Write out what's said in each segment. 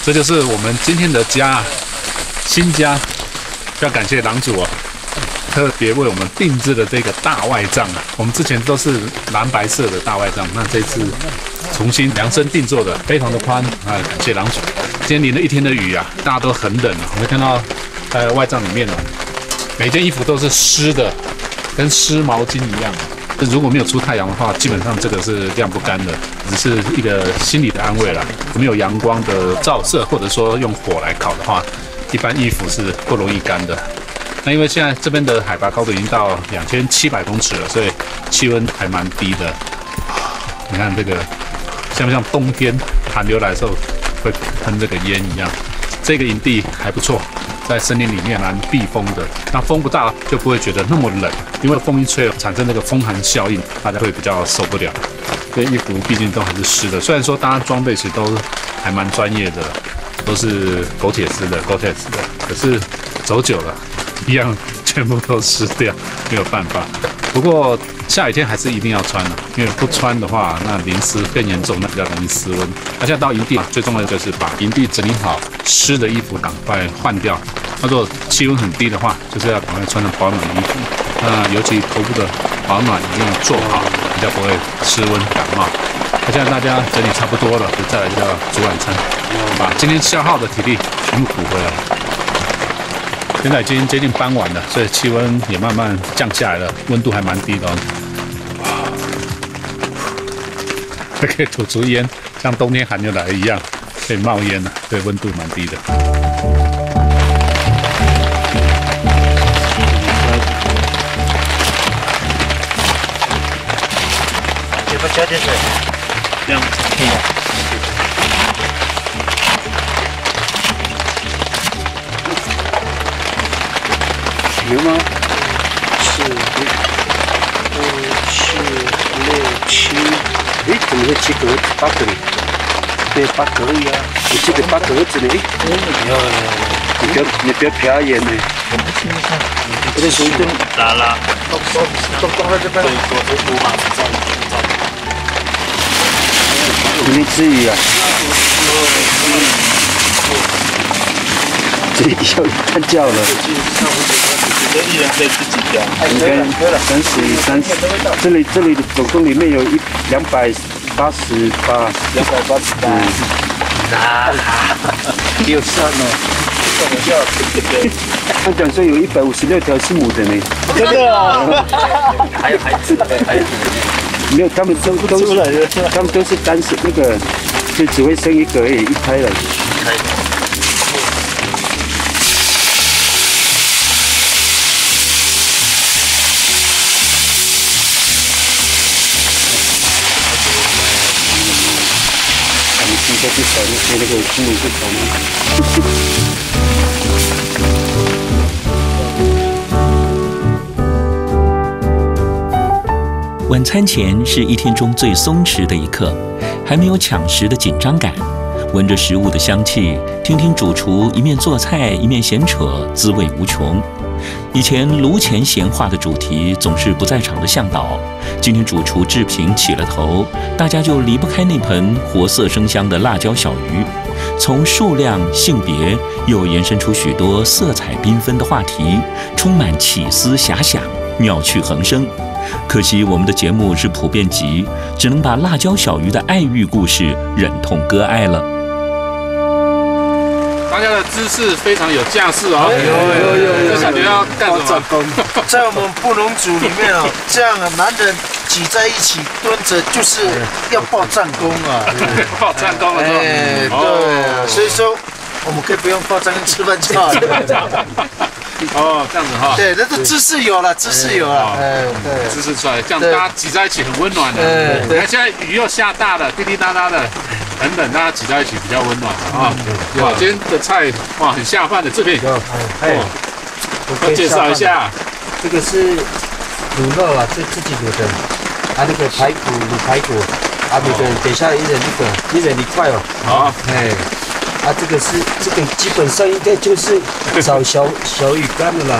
这就是我们今天的家，新家。要感谢郎主哦，特别为我们定制的这个大外帐啊。我们之前都是蓝白色的大外帐，那这次重新量身定做的，非常的宽啊！感谢郎主。今天淋了一天的雨啊，大家都很冷啊。我们看到在外帐里面呢，每件衣服都是湿的，跟湿毛巾一样。如果没有出太阳的话，基本上这个是晾不干的，只是一个心理的安慰啦。没有阳光的照射，或者说用火来烤的话，一般衣服是不容易干的。那因为现在这边的海拔高度已经到2700公尺了，所以气温还蛮低的。你看这个像不像冬天寒流来的时候会喷这个烟一样？这个营地还不错，在森林里面蛮避风的。那风不大就不会觉得那么冷，因为风一吹产生那个风寒效应，大家会比较受不了。这衣服毕竟都还是湿的，虽然说大家装备其实都还蛮专业的，都是狗铁丝的、Gore-Tex的，可是走久了，一样全部都湿掉，没有办法。不过下雨天还是一定要穿的，因为不穿的话，那淋湿更严重，那比较容易失温。那现在到营地最重要的就是把营地整理好，湿的衣服赶快换掉。那如果气温很低的话，就是要赶快穿上保暖的衣服。那尤其头部的保暖一定要做好，比较不会失温感冒。那现在大家整理差不多了，就再来就要煮晚餐，把今天消耗的体力全部补回来。现在已经接近傍晚了，所以气温也慢慢降下来了，温度还蛮低的哦。还可以吐出烟，像冬天寒流来一样，可以冒烟了，所以温度蛮低的。 这个加点水，这样可以了。 有吗？4、5、6、7，哎，怎么会7个、8个呢？对，8个而已啊！你这个8个儿子呢？你不要瞟眼呢。我在手中打啦， 动到这边。你至于啊？这里要看叫了。 一人可以自己调。 30，这里总共里面有288。 有算哦。 他讲说有156条是母的呢。 真的啊？还有孩子，还有。 没有，他们都是单身那个，就只会生一个而已，一胎了。再去找那个金融市场。 晚餐前是一天中最松弛的一刻，还没有抢食的紧张感。闻着食物的香气，听听主厨一面做菜一面闲扯，滋味无穷。以前炉前闲话的主题总是不在场的向导，今天主厨志平起了头，大家就离不开那盆活色生香的辣椒小鱼。从数量、性别，又延伸出许多色彩缤纷的话题，充满奇思遐想，妙趣横生。可惜我们的节目是普遍级，只能把辣椒小鱼的爱欲故事忍痛割爱了。 大家的姿势非常有架势哦，有，这感觉要干什么？ 在我们布农族里面哦，这样男人挤在一起蹲着，就是要报战功啊， 报战功了， 哎，对，所以说我们可以不用报战，跟吃饭就好了。 哦，这样子哈。 对，那个姿势有了，姿势有了，哎，对， 姿势出来，这样大家挤在一起很温暖的。你看现在雨又下大了，滴滴答答的。很冷，大家挤在一起比较温暖啊！哇，今天的菜哇很下饭的，这边要介绍一下， 这个是卤肉啊，自己卤的，啊那个排骨卤排骨，啊每个人等下一人一块哦。 好， 哎，啊这个基本上应该就是炒小鱼干的啦。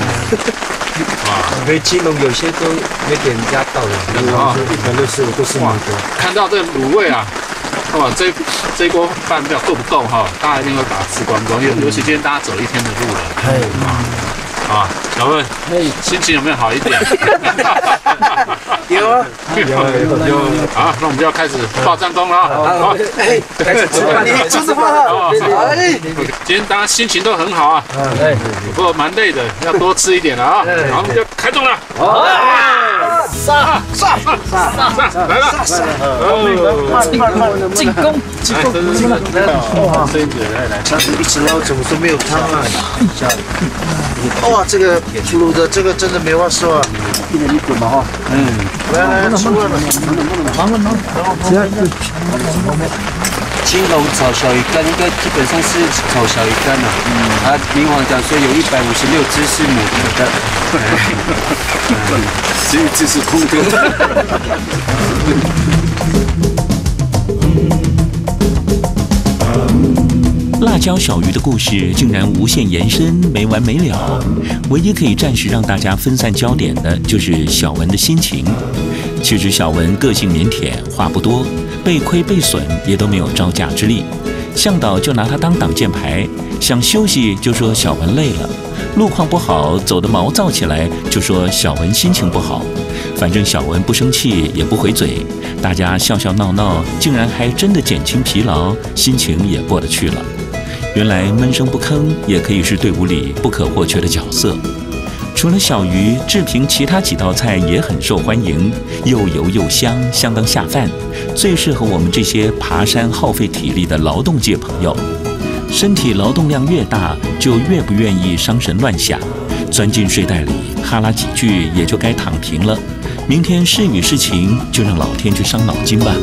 因为金龙有些都有点压到了，165都是母的。 看到这卤味啊！ 哇，这一锅饭不知道够不够哈？大家一定会把它吃光光，尤其今天大家走一天的路了。啊，小文，心情有没有好一点？ 有啊， 有。好，那我们就要开始报战功了啊！好， 开始吃饭，你就是饭了。 今天大家心情都很好啊，不过蛮累的，要多吃一点了啊。好，我们就开动了。上，来了！ 进攻！ 上次一直捞，怎么都没有汤啊？哇，这个卤的这个真的没话说啊！来，吃饭了。 青龙炒小鱼干应该基本上是炒小鱼干了。明皇讲说有156只是母的， 只有一只是空的。 辣椒小鱼的故事竟然无限延伸，没完没了。唯一可以暂时让大家分散焦点的，就是小文的心情。其实小文个性腼腆，话不多，被亏被损也都没有招架之力。向导就拿他当挡箭牌，想休息就说小文累了，路况不好，走得毛躁起来就说小文心情不好。反正小文不生气也不回嘴，大家笑笑闹闹，竟然还真的减轻疲劳，心情也过得去了。原来闷声不吭也可以是队伍里不可或缺的角色。除了小鱼，志平其他几道菜也很受欢迎，又油又香，相当下饭，最适合我们这些爬山耗费体力的劳动界朋友。身体劳动量越大，就越不愿意伤神乱想，钻进睡袋里哈拉几句也就该躺平了。明天是雨是晴，就让老天去伤脑筋吧。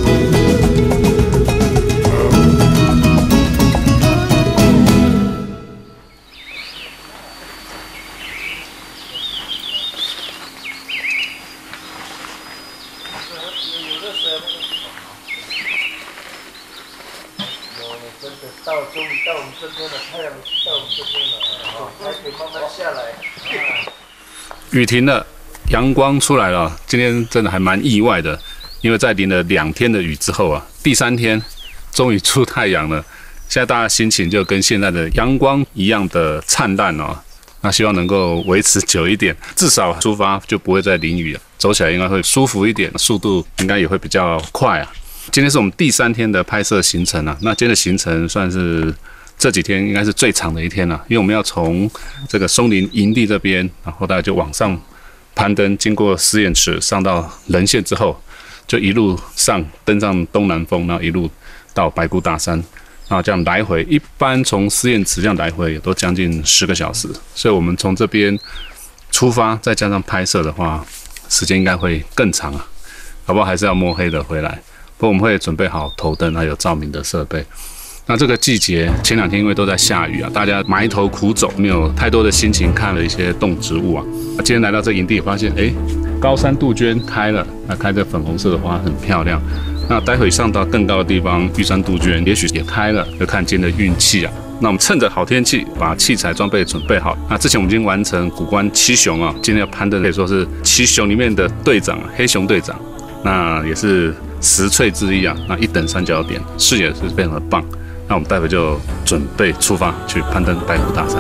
到终于到我们这边了，太阳到我们这边了，还可以慢慢下来。 雨停了，阳光出来了。今天真的还蛮意外的，因为在淋了2天的雨之后啊，第3天终于出太阳了。现在大家心情就跟现在的阳光一样的灿烂哦。那希望能够维持久一点，至少出发就不会再淋雨了，走起来应该会舒服一点，速度应该也会比较快啊。今天是我们第3天的拍摄行程啊，那今天的行程算是这几天应该是最长的一天了，因为我们要从这个松林营地这边，然后大家就往上攀登，经过实验池上到人线之后，就一路上登上东南峰，然后一路到白姑大山，然后这样来回，一般从实验池这样来回也都将近10个小时，所以我们从这边出发，再加上拍摄的话，时间应该会更长啊，搞不好还是要摸黑的回来。不过我们会准备好头灯还有照明的设备。那这个季节前2天因为都在下雨啊，大家埋头苦走，没有太多的心情看了一些动植物啊。今天来到这营地，发现高山杜鹃开了，那开着粉红色的花，很漂亮。那待会上到更高的地方，玉山杜鹃也许也开了，就看今天的运气啊。那我们趁着好天气，把器材装备准备好。那之前我们已经完成古关7雄啊，今天要攀登可以说是7雄里面的队长，黑熊队长。那也是10翠之一啊，那1等3角点，视野是非常的棒。那我们待会就准备出发去攀登白虎大山。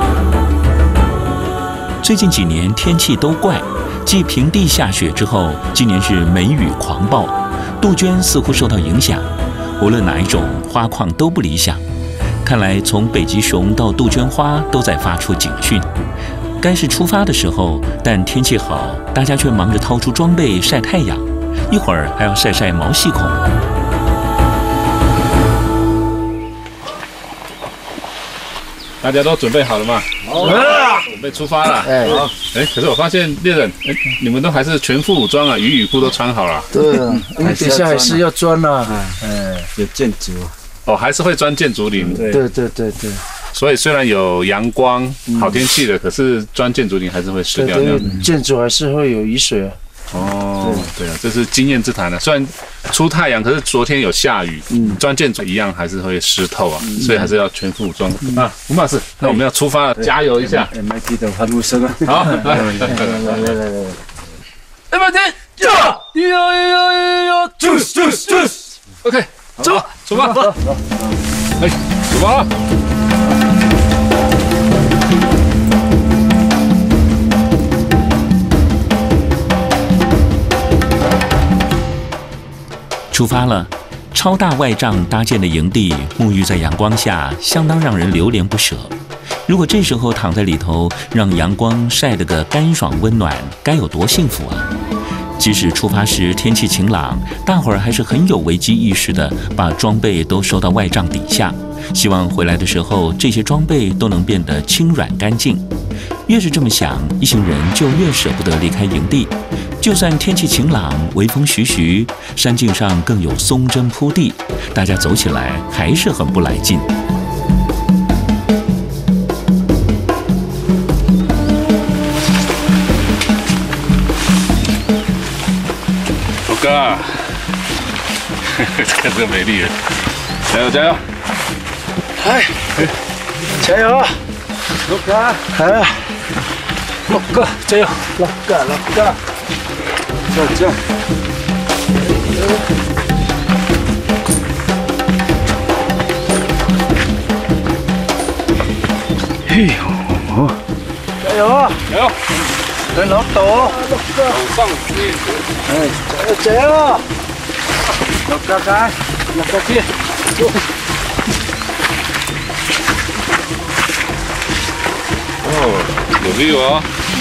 最近几年天气都怪，继平地下雪之后，今年是梅雨狂暴，杜鹃似乎受到影响，无论哪一种花况都不理想。看来从北极熊到杜鹃花都在发出警讯。该是出发的时候，但天气好，大家却忙着掏出装备晒太阳，一会儿还要晒晒毛细孔。 大家都准备好了吗？准备出发了。好。可是我发现猎人，你们都还是全副武装啊，雨裤都穿好了。 对啊，因为等下还是要钻啊。 有箭竹。 还是会钻箭竹林。 对。 所以虽然有阳光、好天气的，可是钻箭竹林还是会湿掉。 对，箭竹还是会有雨水啊。 对啊，这是经验之谈啊。虽然出太阳，可是昨天有下雨，钻箭竹一样还是会湿透啊，所以还是要全副武装啊。吴马士，那我们要出发了，加油一下。 麦记得喊路声啊。 好，来。 110，Juice。OK， 走，出发！哎，出发了！ 出发了。超大外帐搭建的营地，沐浴在阳光下，相当让人流连不舍。如果这时候躺在里头，让阳光晒得个干爽温暖，该有多幸福啊！即使出发时天气晴朗，大伙儿还是很有危机意识的，把装备都收到外帐底下，希望回来的时候这些装备都能变得轻软干净。越是这么想，一行人就越舍不得离开营地。就算天气晴朗，微风徐徐，山径上更有松针铺地，大家走起来还是很不来劲。 老哥，看这个美丽人，加油加油！ 哎，加油！ 老哥， 哎， 老哥，加油！ 老哥，这样。嘿呦，加油！ 加油！ 跟老董， 手上去！ 哎，加油！老哥来，老哥去。 哦，有 view 哦！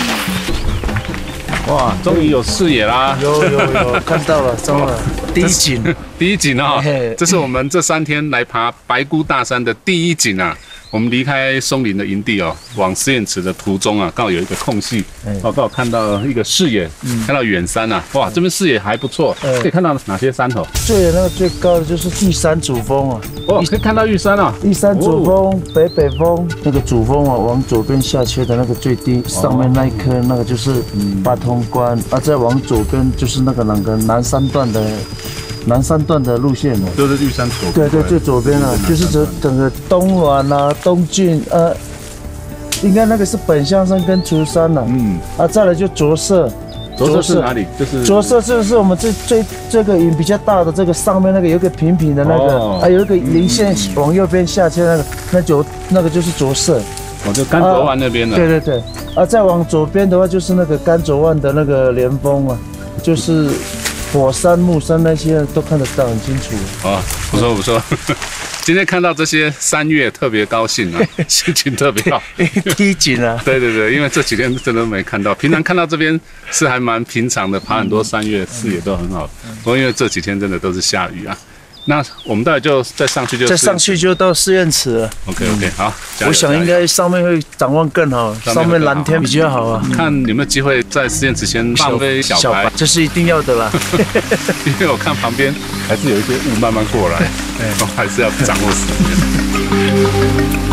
哇，终于有视野啦！ 有，看到了，中了。第一景， 第一景啊、 嘿这是我们这3天来爬白姑大山的第一景啊。我们离开松林的营地哦，往实验池的途中啊，刚好有一个空隙，刚好看到一个视野，看到远山啊，哇，这边视野还不错，可以看到哪些山头？ 最高的就是玉山主峰啊， 哦，可以看到玉山啊， 玉山主峰、北峰，那个主峰啊，往左边下切的那个最低，上面那一颗那个就是八通关啊，再往左边就是那个南山段的路线了， 就是玉山左。 对，最左边啊，就是整个东峦啊、东峻应该那个是本乡山跟竹山了，再来就着色。 着色是哪里？就是着色就是我们这个云比较大的这个上面那个有一个平平的那个，有一个零线往右边下切那个就是着色。 哦，就甘卓湾那边的。 对，再往左边的话就是那个甘卓湾的那个连峰啊，就是火山、木山那些都看得到很清楚。 哦，不错。今天看到这些山岳特别高兴啊，心情特别好。 第一景啊， 对，因为这几天真的没看到，平常看到这边是还蛮平常的，爬很多山岳，视野都很好。不过因为这几天真的都是下雨啊，那我们待会就再上去就到试验池了。 OK， 好。 我想应该上面会展望更好，上面蓝天比较好啊。 看有没有机会在实验池先放飞小白， 这是一定要的啦。 因为我看旁边还是有一些雾慢慢过来，还是要掌握时间。